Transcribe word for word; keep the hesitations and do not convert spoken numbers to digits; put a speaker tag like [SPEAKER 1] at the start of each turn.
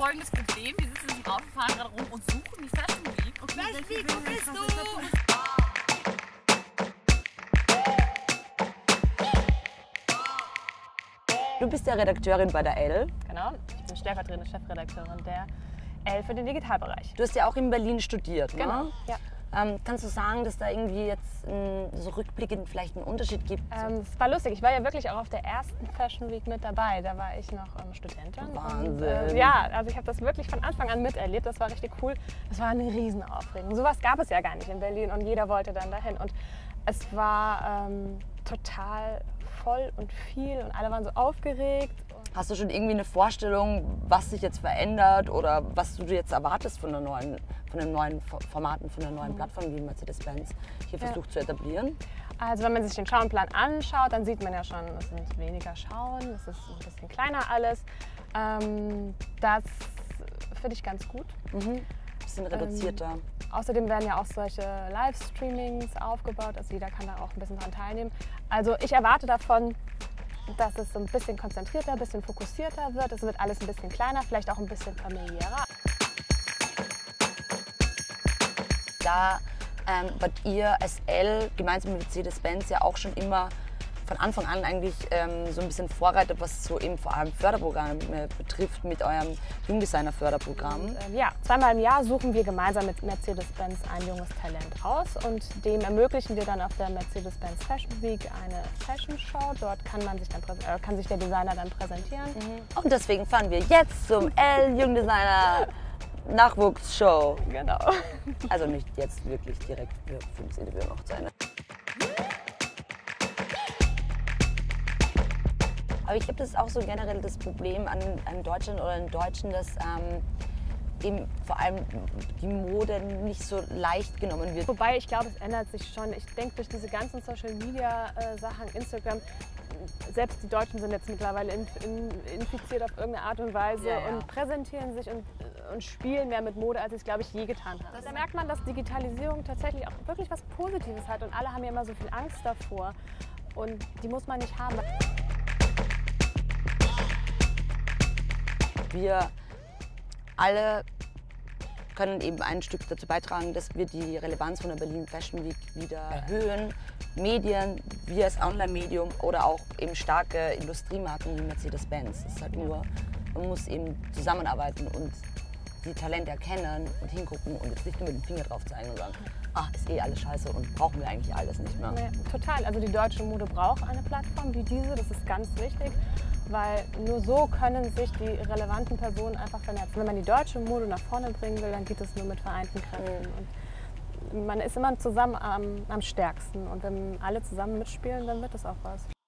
[SPEAKER 1] folgendes Problem. Wir sitzen in diesem Auto, fahren gerade rum und suchen die Fashion Week. Okay,
[SPEAKER 2] Fashion Week, wo bist du?
[SPEAKER 3] Du bist ja Redakteurin bei der Elle.
[SPEAKER 2] Genau, ich bin stellvertretende Chefredakteurin der Elle für den Digitalbereich.
[SPEAKER 3] Du hast ja auch in Berlin studiert, ne?
[SPEAKER 2] Genau, ja.
[SPEAKER 3] Ähm, kannst du sagen, dass da irgendwie jetzt ähm, so rückblickend vielleicht einen Unterschied gibt?
[SPEAKER 2] Ähm, es war lustig, ich war ja wirklich auch auf der ersten Fashion Week mit dabei. Da war ich noch ähm, Studentin.
[SPEAKER 3] Wahnsinn!
[SPEAKER 2] Und, äh, ja, also ich habe das wirklich von Anfang an miterlebt. Das war richtig cool. Das war eine Riesenaufregung. Sowas gab es ja gar nicht in Berlin und jeder wollte dann dahin. Und es war ähm, total voll und viel und alle waren so aufgeregt.
[SPEAKER 3] Hast du schon irgendwie eine Vorstellung, was sich jetzt verändert oder was du jetzt erwartest von, der neuen, von den neuen Formaten, von der neuen Plattform, wie Mercedes-Benz hier versucht ja. zu etablieren?
[SPEAKER 2] Also wenn man sich den Schauenplan anschaut, dann sieht man ja schon, es sind weniger Schauen, es ist ein bisschen kleiner alles. Ähm, das finde ich ganz gut.
[SPEAKER 3] Mhm. Bisschen reduzierter.
[SPEAKER 2] Ähm, außerdem werden ja auch solche Livestreamings aufgebaut, also jeder kann da auch ein bisschen daran teilnehmen. Also ich erwarte davon, dass es so ein bisschen konzentrierter, ein bisschen fokussierter wird. Es wird alles ein bisschen kleiner, vielleicht auch ein bisschen familiärer.
[SPEAKER 3] Da ähm, wart ihr als Elle gemeinsam mit Mercedes-Benz ja auch schon immer von Anfang an eigentlich ähm, so ein bisschen Vorreiter, was so eben vor allem Förderprogramme äh, betrifft, mit eurem Jungdesigner-Förderprogramm.
[SPEAKER 2] Und, äh, ja, zweimal im Jahr suchen wir gemeinsam mit Mercedes-Benz ein junges Talent aus und dem ermöglichen wir dann auf der Mercedes-Benz Fashion Week eine Fashion Show. Dort kann, man sich dann, äh, kann sich der Designer dann präsentieren.
[SPEAKER 3] Mhm. Und deswegen fahren wir jetzt zum Elle Jungdesigner Nachwuchsshow.
[SPEAKER 2] Genau.
[SPEAKER 3] Also nicht jetzt wirklich direkt, wir führen das Interview noch zu Ende. Aber ich glaube, das ist auch so generell das Problem an, an Deutschland oder in Deutschen, dass ähm, eben vor allem die Mode nicht so leicht genommen wird.
[SPEAKER 2] Wobei ich glaube, es ändert sich schon. Ich denke, durch diese ganzen Social Media äh, Sachen, Instagram, selbst die Deutschen sind jetzt mittlerweile in, in, infiziert auf irgendeine Art und Weise
[SPEAKER 3] ja, ja.
[SPEAKER 2] und präsentieren sich und, und spielen mehr mit Mode, als ich es, glaube ich, je getan habe. Da merkt man, dass Digitalisierung tatsächlich auch wirklich was Positives hat und alle haben ja immer so viel Angst davor und die muss man nicht haben.
[SPEAKER 3] Wir alle können eben ein Stück dazu beitragen, dass wir die Relevanz von der Berlin Fashion Week wieder erhöhen. Medien, wir als Online-Medium oder auch eben starke Industriemarken wie Mercedes-Benz. Es ist halt nur, man muss eben zusammenarbeiten und die Talente erkennen und hingucken und jetzt nicht nur mit dem Finger drauf zeigen und sagen, ach, ist eh alles scheiße und brauchen wir eigentlich alles nicht mehr.
[SPEAKER 2] Ja, total. Also die deutsche Mode braucht eine Plattform wie diese, das ist ganz wichtig, weil nur so können sich die relevanten Personen einfach vernetzen. Wenn man die deutsche Mode nach vorne bringen will, dann geht es nur mit vereinten Kräften. Und man ist immer zusammen am, am stärksten und wenn alle zusammen mitspielen, dann wird es auch was.